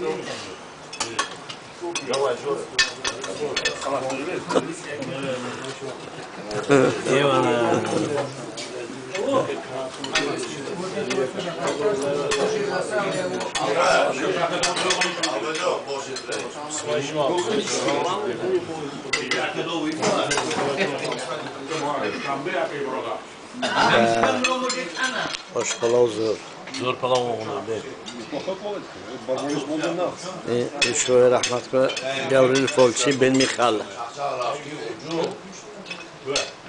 باش پلاو زور پلاو مونده شوی رحمت کنه گوری الفولچی بن میخال